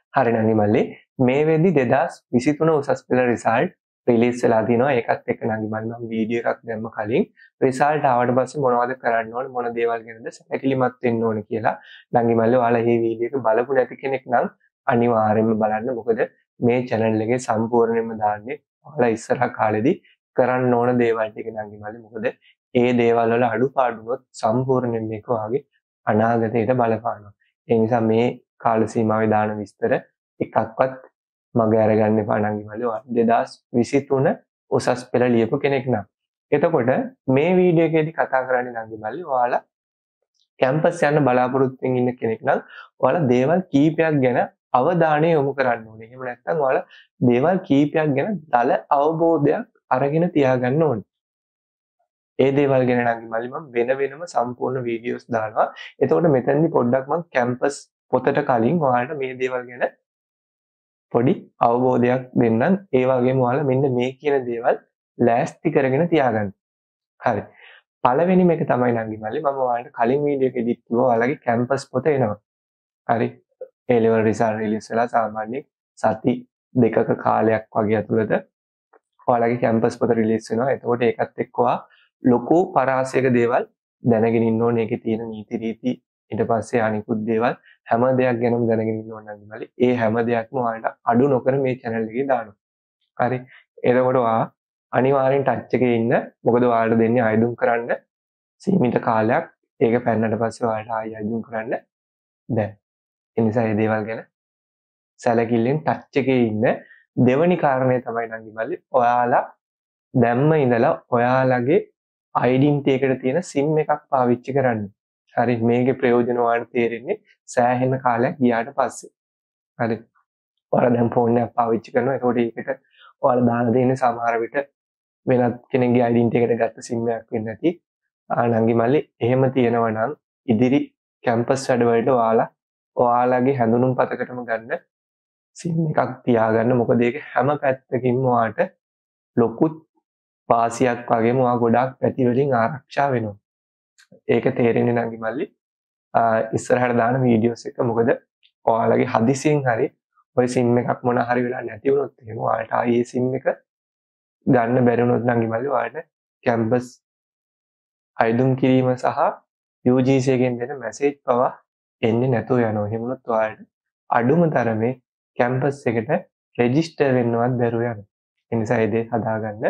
හරි නංගි මල්ලි මේ වෙද්දි 2023 උසස් පෙළ රිසල්ට් රිලීස් වෙලා තිනවා. ඒකත් එක්ක නංගි මල්ලි මම වීඩියෝ එකක් දැම්ම කලින් රිසල්ට් ආවට පස්සේ මොනවද කරන්න ඕන මොන දේවල් ගැනද සැලකිලිමත් වෙන්න ඕන කියලා. නංගි මල්ලි ඔයාලා මේ වීඩියෝ එක බලපු නැති කෙනෙක් නම් අනිවාර්යයෙන්ම බලන්න. මොකද මේ channel එකේ සම්පූර්ණයෙන්ම දාන්නේ ඔයාලා ඉස්සරහ කාලෙදී කරන්න ඕන දේවල් ටික නංගි මල්ලි. මොකද ඒ දේවල් වල අඩුපාඩු වුණොත් සම්පූර්ණයෙන් මේක වාගේ අනාගතයට බලපානවා. ඒ නිසා මේ කාල සීමාවේ දාන විස්තර එකක්වත් මගේ අරගන්න එපා නංගි මල්ලි. 2023 උසස් පෙළ ලියපු කෙනෙක් නම්. එතකොට මේ වීඩියෝ එකේදී කතා කරන්නේ නංගි මල්ලි ඔයාලා කැම්පස් යන්න බලාපොරොත්තු වෙමින් ඉන්න කෙනෙක් නම් ඔයාලා දේවල් කීපයක් ගැන අවධානය යොමු කරන්න ඕනේ. එහෙම නැත්නම් ඔයාලා දේවල් කීපයක් ගැන දල අවබෝධයක් අරගෙන තියාගන්න ඕනේ. ඒ දේවල් ගැන නංගි මල්ලි මම වෙනම සම්පූර්ණ වීඩියෝස් දානවා. එතකොට මෙතනදී පොඩ්ඩක් මම කැම්පස් පොතට කලින් ඔයාලට මේ දේවල් ගැන පොඩි අවබෝධයක් දෙන්නම්. ඒ වගේම ඔයාලා මෙන්න මේ කියන දේවල් ලෑස්ති කරගෙන තියාගන්න. හරි. පළවෙනිම එක තමයි නංගි මල්ලි මම ඔයාලට කලින් වීඩියෝ එකේදී කිව්වා ඔයාලගේ කැම්පස් පොත එනවා. හරි. A level result release වෙලා සාමාන්‍යයෙන් සති දෙකක කාලයක් වගේ ඇතුළත ඔයාලගේ කැම්පස් පොත රිලීස් වෙනවා. එතකොට ඒකත් එක්ක ඔයා ලොකු පරාසයක දේවල් දැනගෙන ඉන්න ඕනේ. ඒකේ තියෙන නීති රීති ඊට පස්සේ අනිකුත් දේවල් හැම දෙයක් ගැනම දැනගෙන ඉන්න ඕනේ නංගි මල්ලි. ඒ හැම දෙයක්ම ඔයාලට අඩු නොකර මේ channel එකේ දානවා. හරි. එතකොට ඔයා අනිවාර්යෙන් ටච් එකේ ඉන්න. මොකද ඔයාලට දෙන්නේ ආයුධම් කරන්න සීමිත කාලයක්. ඒක පැන්නට පස්සේ ඔයාලට ආයෙ ආයුධම් කරන්න බැහැ. ඒ නිසා මේ දේවල් ගැන සැලකිල්ලෙන් ටච් එකේ ඉන්න. දෙවැනි කාරණය තමයි නංගි මල්ලි ඔයාලා දැම්ම ඉඳලා ඔයාලගේ ඩෙන්ටිටි එකට තියෙන SIM එකක් පාවිච්චි කරන්න. හරි. මේකේ ප්‍රයෝජන ඔයාලට තේරෙන්නේ සෑහෙන කාලයක් ගියාට පස්සේ. හරි. ඔයාලා දැන් ෆෝන් එකක් පාවිච්චි කරනවා. ඒකට ඒකට ඔයාලා දාන දෙන්නේ සමහර විට වෙනත් කෙනෙක්ගේ ඩෙන්ටිටි එකට ගත්ත SIM එකක් වෙන්නේ නැති. නංගි මල්ලි එහෙම තියෙනවා නම් ඉදිරි කැම්පස් වැඩවලට ඔයාලගේ හැඳුනුම් පතකටම ගන්න SIM එකක් තියාගන්න. මොකද ඒක හැම පැත්තකින්ම ඔයාලට ලොකු වාසියක් වගේම ඔයා ගොඩාක් පැති වලින් ආරක්ෂා වෙනවා. ඒක තේරෙන්නේ නංගි මල්ලි ඉස්සරහට දාන වීඩියෝස් එක. මොකද ඔයාලගේ හදිසියෙන් හරි ඔය SIM එකක් මොන හරි වෙලා නැති වුණොත් එහෙම ඔයාලට ආයේ SIM එක ගන්න බැරි වුණොත් නංගි මල්ලි ඔයාලට කැම්පස් අයදුම් කිරීම සහ UGC එකෙන් දෙන මැසේජ් පවා එන්නේ නැතුව යනවා. එහෙම වුණොත් ඔයාලට අඩුම තරමේ කැම්පස් එකට රෙජිස්ටර් වෙන්නවත් බැරුව යනවා. ඒ නිසා ඒ දේ හදාගන්න.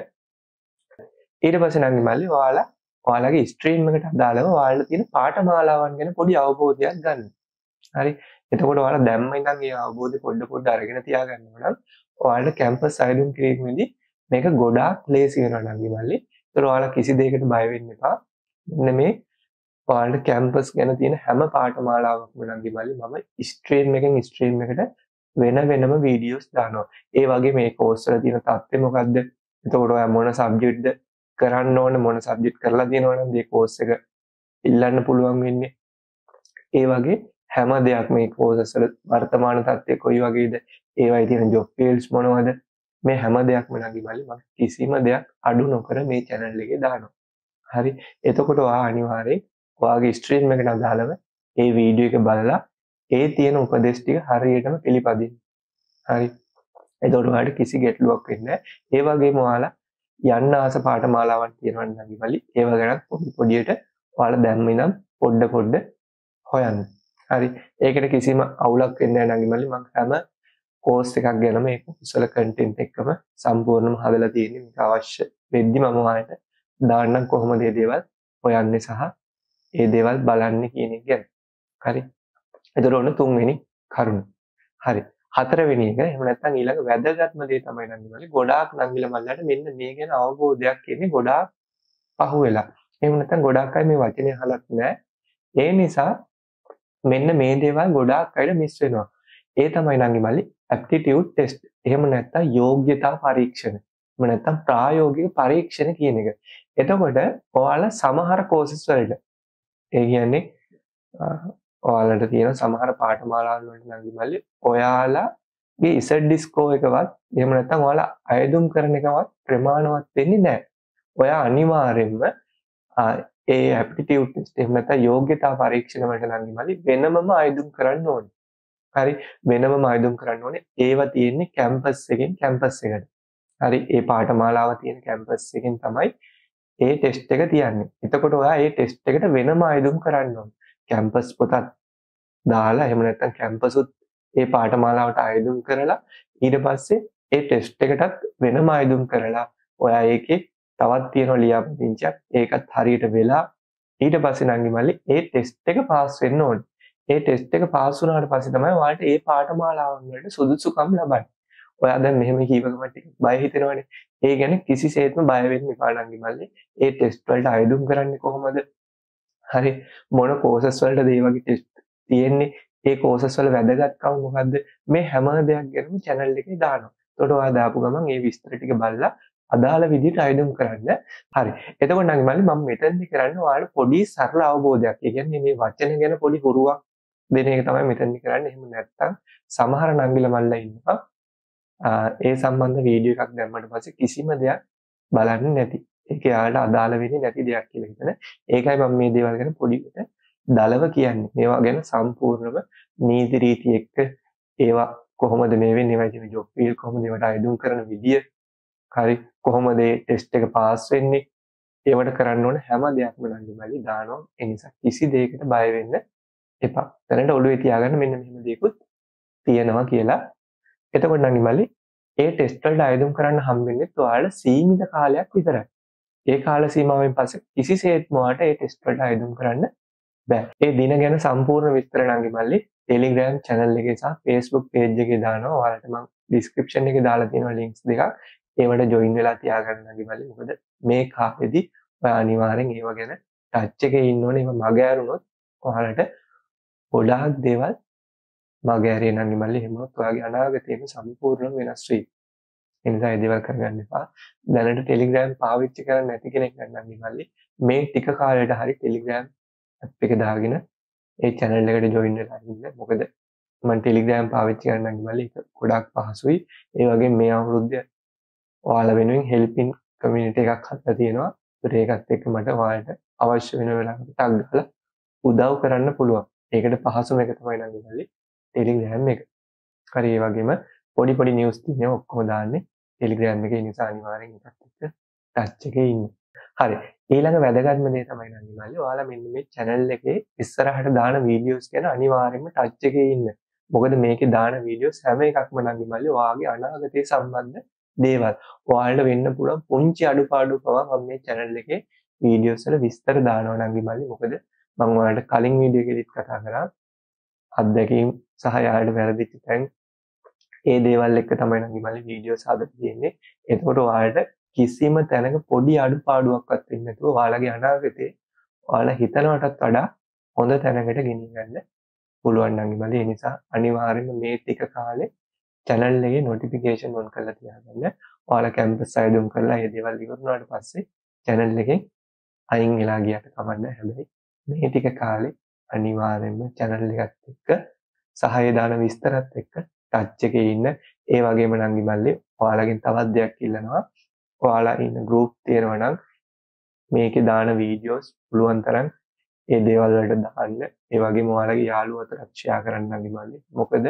ඊට පස්සේ නංගි මල්ලි ඔයාලගේ ස්ට්‍රීම් එකට අදාළව ඔයාලට තියෙන පාඨමාලාවන් ගැන පොඩි අවබෝධයක් ගන්න. හරි. එතකොට ඔයාලා දැම්ම ඉඳන් මේ අවබෝධය පොඩ අරගෙන තියාගන්නවා නම් ඔයාලට කැම්පස් අයදුම් කිරීමේදී මේක ගොඩාක් ලේසි වෙනවා නංගි මල්ලි. ඒතර ඔයාලා කිසි දෙයකට බය වෙන්න එපා. මෙන්න මේ ඔයාලට කැම්පස් ගැන තියෙන හැම පාඨමාලාවක්ම නංගි මල්ලි මම ස්ට්‍රීම් එකෙන් ස්ට්‍රීම් එකට වෙනම වීඩියෝස් දානවා. ඒ වගේ මේ කෝස් වල තියෙන තත්ත්වය මොකද්ද? එතකොට ඔයා මොන සබ්ජෙක්ට්ද කරන්න ඕන මොන සබ්ජෙක්ට් කරලා තියෙනවනම් මේ කෝස් එක ඉල්ලන්න පුළුවන් වෙන්නේ. ඒ වගේ හැම දෙයක් මේ කෝසස් වල වර්තමාන තත්ත්වය කොයි වගේද? ඒවයි තියෙන ජොබ් ෆීල්ඩ්ස් මොනවද? මේ හැම දෙයක්ම නංගි මල්ලි මම කිසිම දෙයක් අඩු නොකර මේ channel එකේ දානවා. හරි. එතකොට ඔයා අනිවාර්යෙන් ඔයාගේ ස්ට්‍රීම් එකට අදාළව මේ වීඩියෝ එක බලලා ඒ තියෙන උපදේශ ටික හරියටම පිළිපදින්න. හරි. එතකොට ඔයාලට කිසි ගැටලුවක් වෙන්නේ නැහැ. ඒ වගේම ඔයාලා යන්න ආස පාඨමාලාවක් තියෙනවා නංගි මල්ලි. ඒව ගැන පොඩියට ඔයාලා දැම්ම ඉඳන් පොඩ හොයන්න. හරි. ඒකට කිසිම අවුලක් වෙන්නේ නැහැ නංගි මල්ලි. මම හැම කෝස් එකක් ගැනම ඒ කුසල කන්ටෙන්ට් එකම සම්පූර්ණයෙන්ම හදලා තියෙන්නේ. මේක අවශ්‍ය වෙද්දි මම ඔයාලට දාන්නම් කොහොමද මේ දේවල් හොයන්නේ සහ ඒ දේවල් බලන්නේ කියන එක ගැන. හරි. එතකොට ඔන්න තුන්වෙනි කරුණ. හරි. හතරවෙනි එක එහෙම නැත්නම් ඊළඟ වැදගත්ම දේ තමයි නංගි මල්ලි ගොඩාක් නංගිලා මල්ලට මෙන්න මේ ගැන අවබෝධයක් එන්නේ ගොඩාක් පහුවෙලා. එහෙම නැත්නම් ගොඩාක් අය මේ වචනේ අහලත් නැහැ. ඒ නිසා මෙන්න මේ දේවල් ගොඩාක් අයට මිස් වෙනවා. ඒ තමයි නංගි මල්ලි ඇප්ටිටියුඩ් ටෙස්ට්. එහෙම නැත්නම් යෝග්‍යතා පරීක්ෂණ. එහෙම නැත්නම් ප්‍රායෝගික පරීක්ෂණ කියන එක. එතකොට ඔයාලා සමහර කෝසස් වලට ඒ කියන්නේ ඔයාලට තියෙන සමහර පාඨමාලාවල් වලට නංගි මල්ලි ඔයාලගේ ඉසඩ් ස්කෝර් එකවත් එහෙම නැත්නම් ඔයාලා අයදුම් කරන එකවත් ප්‍රමාණවත් වෙන්නේ නැහැ. ඔයා අනිවාර්යෙන්ම ඒ ඇප්ටිටියුඩ් ටෙස්ට් එහෙම නැත්නම් යෝග්‍යතා පරීක්ෂණ වලට නංගි මල්ලි වෙනමම අයදුම් කරන්න ඕනේ. හරි වෙනම ආයුධම් කරන්න ඕනේ. ඒවා තියෙන්නේ කැම්පස් එකෙන් කැම්පස් එකට. හරි ඒ පාඨමාලාව තියෙන කැම්පස් එකෙන් තමයි ඒ ටෙස්ට් එක තියන්නේ. එතකොට ඔයා ඒ ටෙස්ට් එකට වෙනම ආයුධම් කරන්න ඕනේ. කැම්පස් පොතත් දාලා එහෙම නැත්නම් කැම්පසුත් ඒ පාඨමාලාවට ආයුධම් කරලා ඊට පස්සේ ඒ ටෙස්ට් එකටත් වෙනම ආයුධම් කරලා ඔයා ඒකේ තවත් තියෙනවා ලියාපදිංචියක් ඒකත් හරියට වෙලා ඊට පස්සේ නංගි මල්ලි ඒ ටෙස්ට් එක පාස් වෙන්න ඕනේ. ඒ ටෙස්ට් එක පාස් වුණාට පස්සේ තමයි ඔයාලට ඒ පාඨමාලාවන් වලට සුදුසුකම් ලබන්නේ. ඔයා දැන් මෙහෙම කීවකම ටික බය හිතෙනවනේ. ඒ ගැන කිසිසේත්ම බය වෙන්න එපා නංගි මල්ලි. ඒ ටෙස්ට් වලට ආයුධම් කරන්නේ කොහොමද? හරි මොන කෝසස් වලටද මේ වගේ ටෙස්ට් තියෙන්නේ? ඒ කෝසස් වල වැදගත්කම මොකද්ද? මේ හැම දෙයක් ගැනම channel එකේ දානවා. එතකොට ඔයා දාපු ගමන් මේ විස්තර ටික බලලා අදාළ විදිහට ආයුධම් කරන්න. හරි. එතකොට නංගි මල්ලි මම මෙතනදි කරන්නේ ඔයාලට පොඩි සරල අවබෝධයක්. ඒ කියන්නේ මේ වචන ගැන පොඩි හුරුවක් දෙන එක තමයි මෙතනදි කරන්නේ. එහෙම නැත්නම් සමහර නංගිලා මල්ලා ඉන්නවා ඒ සම්බන්ධ වීඩියෝ එකක් දැම්මට පස්සේ කිසිම දෙයක් බලන්නේ නැති. ඒක යාළුවට අදාළ වෙන්නේ නැති දෙයක් කියලා හිතන. ඒකයි මම මේ දේවල් ගැන පොඩිකට දලව කියන්නේ. මේවා ගැන සම්පූර්ණව නීති රීති එක්ක ඒවා කොහොමද මේ වෙන්නේ? ඒවා ඉතින් ජොබ් ෆීල් කොහොමද ඒවට ආයුධම් කරන විදිය? හරි කොහොමද මේ ටෙස්ට් එක පාස් වෙන්නේ? ඒවට කරන්න ඕන හැම දෙයක්ම නංගි මල්ලි දානවා. ඒ නිසා කිසි දෙයකට බය වෙන්න එපා. දැනට ඔළුවේ තියාගන්න මෙන්න මෙහෙම දෙයක්ත් තියෙනවා කියලා. එතකොට නංගි මල්ලි ඒ ටෙස්ට් වලට ආයුධම් කරන්න හම්බෙන්නේ ඔයාලට සීමිත කාලයක් විතරයි. ඒ කාල සීමාවෙන් පස්සේ කිසිසේත්ම ඔයාලට ඒ ටෙස්ට් වලට ආයුධම් කරන්න බෑ. ඒ දින ගැන සම්පූර්ණ විස්තර නංගි මල්ලි Telegram channel එකේ සහ Facebook page එකේ දානවා. ඔයාලට මම description එකේ දාලා තියෙනවා links දෙකක්. ඒවට join වෙලා තියාගන්න නංගි මල්ලි. මොකද මේ කාලෙදි ඔයා අනිවාර්යෙන් ඒව ගැන ටච් එකේ ඉන්න ඕනේ. ඒව මග ඇරුණොත් ඔයාලට ගොඩාක් දේවල් මග ඇරේ නංගි මල්ලි. එහෙම වුණොත් ඔයාගේ අනාගතයම සම්පූර්ණයෙන් වෙනස් වෙයි. ඒ නිසා ඒ දේවල් කරගන්න එපා. දැනට Telegram පාවිච්චි කරන්නේ නැති කෙනෙක් නම් නංගි මල්ලි මේ ටික කාලෙට හරි Telegram app එක දාගෙන ඒ channel එකට join වෙලා ඉන්න. මොකද මම Telegram පාවිච්චි කරන නංගි මල්ලි ඒක ගොඩාක් පහසුයි. ඒ වගේම මේ අවුරුද්දේ ඔයාලා වෙනුවෙන් helping community එකක් හදලා තියෙනවා. ඒකත් එක්ක මට ඔයාලට අවශ්‍ය වෙන වෙලාවකට ටග් ගහලා උදව් කරන්න පුළුවන්. ඒකට පහසුම එක තමයි නංගි මල්ලි Telegram එක. හරි ඒ වගේම පොඩි නිවුස් තියෙනවා ඔක්කොම දාන්නේ Telegram එකේ. නිසා අනිවාර්යෙන් එකත් එක්ක ටච් එකේ ඉන්න. හරි. ඊළඟ වැදගත්ම දේ තමයි නංගි මල්ලි ඔයාලා මෙන්න මේ channel එකේ ඉස්සරහට දාන වීඩියෝස් ගැන අනිවාර්යෙන්ම ටච් එකේ ඉන්න. මොකද මේකේ දාන වීඩියෝස් හැම එකක්ම නංගි මල්ලි ඔයාගේ අනාගතය සම්බන්ධ දේවල්. ඔයාලට වෙන්න පුළුවන් පුංචි අඩුපාඩු පවා මම මේ channel එකේ වීඩියෝස් වල විස්තර දානවා නංගි මල්ලි. මොකද මම ඔයාලට කලින් වීඩියෝ එකේදීත් කතා කරා අත්දැකීම් සහ යාළුවට වැරදිච්ච තැන් ඒ දේවල් එක්ක තමයි නංගි මල්ලි වීඩියෝස් හදලා තියෙන්නේ. එතකොට ඔයාලට කිසිම තැනක පොඩි අඩුපාඩුවක්වත් වෙන්නේ නැතුව ඔයාලගේ අනාගතේ ඔයාලා හිතනවටත් වඩා හොඳ තැනකට ගෙනියන්න පුළුවන් නංගි මල්ලි. ඒ නිසා අනිවාර්යෙන්ම මේ ටික කාලේ channel එකේ notification on කරලා තියාගන්න. ඔයාලා කැම්පස් ආයුධම් කරලා මේ දේවල් ඉවරනාට පස්සේ channel එකෙන් අයින් වෙලා ගියට කමක් නැහැ. හැබැයි මේ ටික කාලේ අනිවාර්යෙන්ම channel එකත් එක්ක සහය දාන විස්තරත් එක්ක ටච් එකේ ඉන්න. ඒ වගේම නංගි මල්ලි ඔයාලගෙන් තවත් දෙයක් ඉල්ලනවා. ඔයාලා ඉන්න group තියෙනවා නම් මේකේ දාන වීඩියෝස් පුළුවන් තරම් ඒ දේවල් වලට දාන්න. ඒ වගේම ඔයාලගේ යාළුවෝ අතරත් share කරන්න නංගි මල්ලි. මොකද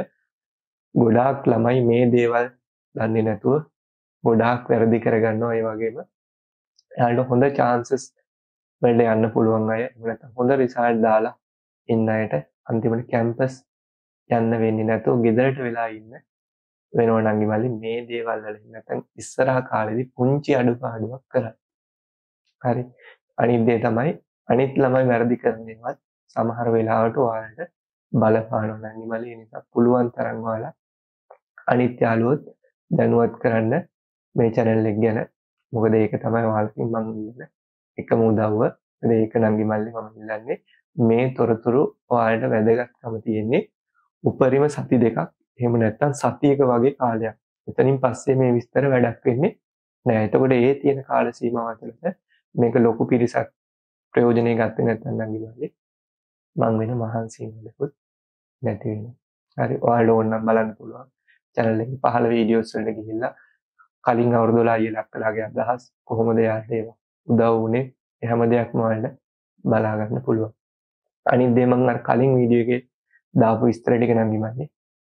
ගොඩාක් ළමයි මේ දේවල් දන්නේ නැතුව ගොඩාක් වැරදි කරගන්නවා. ඒ වගේම එයාලට හොඳ chances වලට යන්න පුළුවන් අය එහෙම නැත්නම් හොඳ result දාලා ඉන්න අයට අන්තිමට campus යන්න වෙන්නේ නැතුව ගෙදරට වෙලා ඉන්න වෙනවා නංගි මල්ලි. මේ දේවල් වල නැත්නම් ඉස්සරහ කාලෙදි පුංචි අඩුපාඩුවක් කරා. හරි. අනිත් දේ තමයි අනිත් ළමයි වැරදි කරන දේවල් සමහර වෙලාවට ඔයාලට බලපානවා නංගි මල්ලි. ඒ නිසා පුළුවන් තරම් ඔයාලා අනිත් යාළුවොත් දැනුවත් කරන්න මේ channel එක ගැන. මොකද ඒක තමයි ඔයාලකින් මම ඉල්ලන එකම උදව්ව. ඒක නංගි මල්ලි මම ඉල්ලන්නේ මේ තොරතුරු ඔයාලට වැදගත්කම තියෙන්නේ උපරිම සති දෙකක් එහෙම නැත්නම් සතියක වගේ කාලයක්. එතනින් පස්සේ මේ විස්තර වැඩක් වෙන්නේ නෑ. එතකොට ඒ තියෙන කාල සීමාව ඇතුළත මේක ලොකු පිරිසක් ප්‍රයෝජනෙ ගත්තේ නැත්නම් නංගි මල්ලි මං වෙන මහන්සි වෙන්නකුත් නැති වෙනවා. හරි. ඔයාලට ඕන නම් බලන්න පුළුවන්. channel එකේ පහළ වීඩියෝස් වලට ගිහිල්ලා කලින් අවුරුදු වල අයියලා අක්කලාගේ අදහස් කොහොමද යාළුවට ඒවා උදව් වුනේ ඒ හැම දෙයක්ම ඔයාලට බලා ගන්න පුළුවන්. අනිත් දේ මම අර කලින් වීඩියෝ එකේ දාපු විස්තර ටික නංගි මල්ලි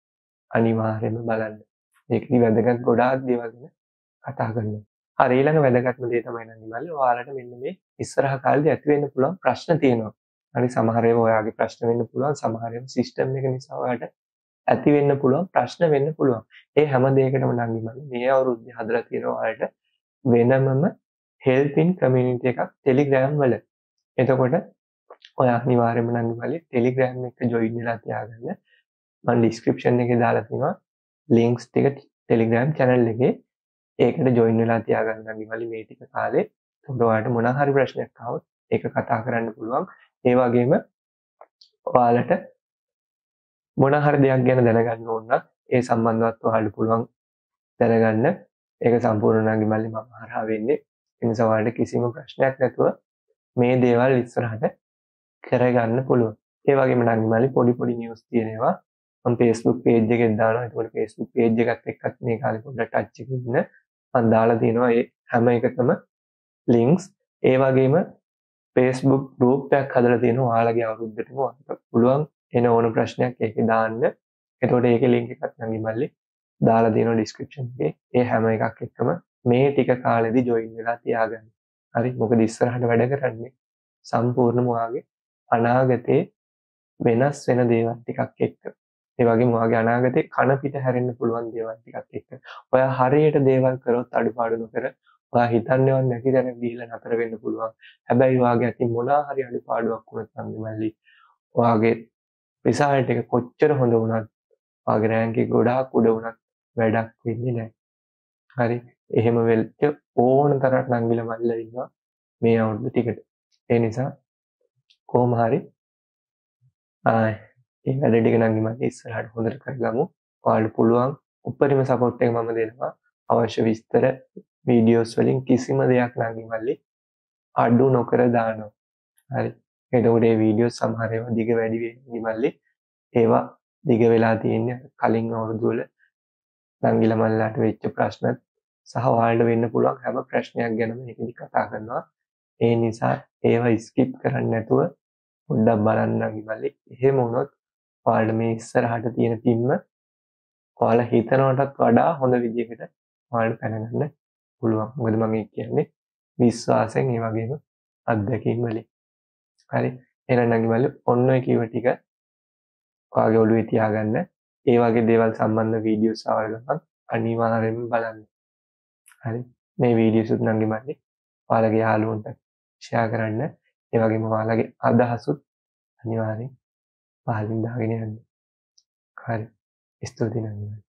අනිවාර්යයෙන්ම බලන්න. මේකදී වැදගත් ගොඩාක් දේවල් ගැන කතා කරනවා. හරි ඊළඟ වැදගත්ම දේ තමයි නම් මල්ලි ඔයාලට මෙන්න මේ ඉස්සරහ කාලේදී ඇති වෙන්න පුළුවන් ප්‍රශ්න තියෙනවා. හරි සමහර ඒවා ඔයාගේ ප්‍රශ්න වෙන්න පුළුවන්. සමහර ඒවා සිස්ටම් එක නිසා ඔයාලට ඇති වෙන්න පුළුවන් ප්‍රශ්න වෙන්න පුළුවන්. ඒ හැම දෙයකටම නම් මල්ලි මේ අවුරුද්දේ හදලා තියෙනවා ඔයාලට වෙනමම හෙල්පින් කමියුනිටි එකක් Telegram වල. එතකොට ඔයා අනිවාර්යයෙන්ම නම් මල්ලි Telegram එක ජොයින් වෙලා තියාගන්න. මම ඩිස්ක්‍රිප්ෂන් එකේ දාලා තියෙනවා ලින්ක්ස් ටික Telegram channel එකේ. ඒකට ජොයින් වෙලා තියාගන්න අනිවාර්යයෙන් මේ ටික කාලේ. එතකොට ඔයාලට මොන හරි ප්‍රශ්නයක් ආවොත් ඒක කතා කරන්න පුළුවන්. ඒ වගේම ඔයාලට මොන හරි දෙයක් ගැන දැනගන්න ඕන නම් ඒ සම්බන්ධවත් ඔයාලට පුළුවන් දැනගන්න. ඒක සම්පූර්ණ අනිවාර්යයෙන් මම හරහා වෙන්නේ. ඒ නිසා ඔයාලට කිසිම ප්‍රශ්නයක් නැතුව මේ දේවල් ඉස්සරහට කරගන්න පුළුවන්. ඒ වගේම අනිවාර්යයෙන් පොඩි නිවුස් තියෙනවා. මම Facebook page එකෙන් දානවා. එතකොට Facebook page එකත් එක්කත් මේ කාලේ පොඩ්ඩක් touch එකේ ඉන්න මම දාලා තියෙනවා ඒ හැම එකකම links. ඒ වගේම Facebook group එකක් හදලා තියෙනවා. ඔයාලගේ අවුරුද්දටම ඔයාලට පුළුවන් එන ඕන ප්‍රශ්නයක් ඒකේ දාන්න. එතකොට ඒකේ link එකත් අනිවාර්යයෙන් දාලා තියෙනවා description එකේ. ඒ හැම එකක් එක්කම මේ ටික කාලෙදී join වෙලා තියාගන්න. හරි මොකද ඉස්සරහට වැඩ කරන්නේ සම්පූර්ණම ඔයාගේ අනාගතේ වෙනස් වෙන දේවල් ටිකක් එක්ක. ඒ වගේම ඔයාගේ අනාගතේ කන පිට හැරෙන්න පුළුවන් දේවල් ටිකක් එක්ක. ඔයා හරියට දේවල් කරොත් අඩුපාඩු නොකර ඔයා හිතන්නේවත් නැති තැනක ගිහිල්ලා නතර වෙන්න පුළුවන්. හැබැයි ඔයාගේ අතින් මොනවා හරි අඩුපාඩුවක් වුණත් නම් මල්ලි ඔයාගේ රිසල්ට් එක කොච්චර හොඳ වුණත් ඔයාගේ රෑන්ක් එක ගොඩාක් උඩ වුණත් වැඩක් වෙන්නේ නැහැ. හරි එහෙම වෙල්ට ඕන තරම් නංගිලා මල්ලලා ඉන්නවා මේ අවුරුදු ටිකට. ඒ නිසා කොහොම හරි ඒ වැඩ ටික නම් මම ඉස්සරහට හොඳට කරගමු. ඔයාලට පුළුවන් උපරිම සපෝට් එක මම දෙනවා. අවශ්‍ය විස්තර වීඩියෝස් වලින් කිසිම දෙයක් නම් මල්ලි අඩු නොකර දානවා. හරි. එතකොට මේ වීඩියෝ සමහර ඒවා දිග වැඩි වෙන්නේ මල්ලි. ඒවා දිග වෙලා තියෙන්නේ කලින් අවුරුදු වල නංගිලා මල්ලාට වෙච්ච ප්‍රශ්න සහ ඔයාලට වෙන්න පුළුවන් හැම ප්‍රශ්නයක් ගැනම මේකෙදි කතා කරනවා. ඒ නිසා ඒවා ස්කිප් කරන්නේ නැතුව පොඩ්ඩක් බලන්න මල්ලි. එහෙම වුණොත් ඔයාලට මේ ඉස්සරහට තියෙන පින්ම ඔයාලා හිතනවටත් වඩා හොඳ විදිහකට ඔයාලට පැනගන්න පුළුවන්. මොකද මම කියන්නේ විශ්වාසයෙන් ඒ වගේම අත්දැකීම් වලින්. හරි. එහෙනම් මල්ලි ඔන්න ඔය කිව්ව ටික ඔයාගේ ඔළුවේ තියාගන්න. ඒ වගේ දේවල් සම්බන්ධ වීඩියෝස් ආවල ගමන් අනිවාර්යයෙන්ම බලන්න. හරි. මේ වීඩියෝස් උත් නම් මල්ලි ඔයාලගේ යාළුවන්ට ෂෙයා කරන්න. ඒ වගේම ඔයාලගේ අදහසුත් අනිවාර්යෙන් පහලින් දාගෙන යන්න. හරි. ස්තුතියි නංගි.